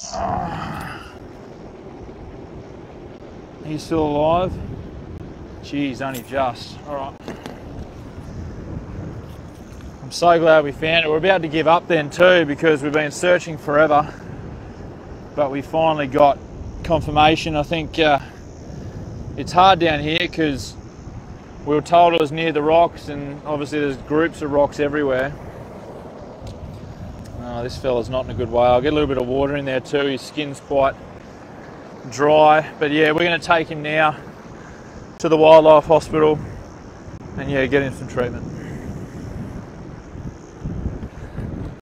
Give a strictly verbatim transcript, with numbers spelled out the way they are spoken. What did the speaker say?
He's still alive. Geez, only just. All right. I'm so glad we found it. We're about to give up then too because we've been searching forever, but we finally got confirmation. I think uh, it's hard down here because we were told it was near the rocks, and obviously there's groups of rocks everywhere. Oh, this fella's not in a good way. I'll get a little bit of water in there too. His skin's quite dry, but yeah, we're going to take him now to the wildlife hospital and yeah, get him some treatment.